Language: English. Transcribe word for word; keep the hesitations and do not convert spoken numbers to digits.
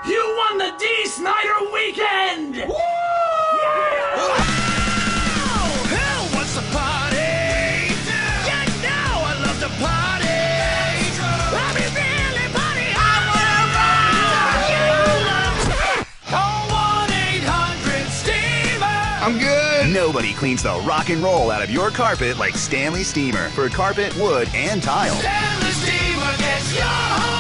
You won the D. Snyder weekend! Woo! Oh, who wants to party? Yeah, now I love to party. Let me really party. I wanna rock. Call one eight hundred Steemer. I'm good. Nobody cleans the rock and roll out of your carpet like Stanley Steemer for carpet, wood, and tile. Stanley Steemer gets your home.